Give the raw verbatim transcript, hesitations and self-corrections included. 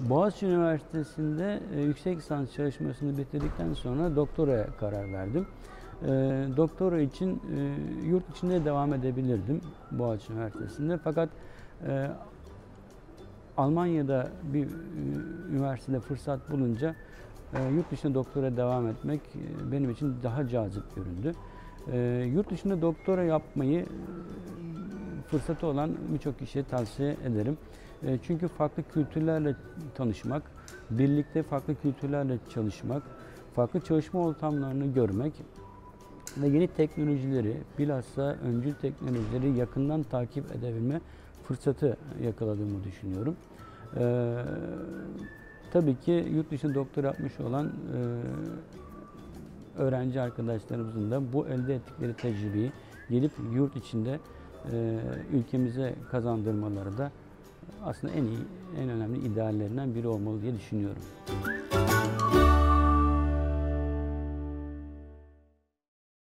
Boğaziçi Üniversitesi'nde e, yüksek lisans çalışmasını bitirdikten sonra doktoraya karar verdim. E, doktora için e, yurt içinde devam edebilirdim Boğaziçi Üniversitesi'nde. Fakat e, Almanya'da bir e, üniversitede fırsat bulunca e, yurt dışında doktora devam etmek e, benim için daha cazip göründü. E, yurt dışında doktora yapmayı e, fırsatı olan birçok kişiye tavsiye ederim. E, çünkü farklı kültürlerle tanışmak, birlikte farklı kültürlerle çalışmak, farklı çalışma ortamlarını görmek ve yeni teknolojileri, bilhassa öncül teknolojileri yakından takip edebilme fırsatı yakaladığımı düşünüyorum. Ee, tabii ki yurt dışında doktora yapmış olan e, öğrenci arkadaşlarımızın da bu elde ettikleri tecrübeyi gelip yurt içinde e, ülkemize kazandırmaları da aslında en iyi, en önemli ideallerinden biri olmalı diye düşünüyorum.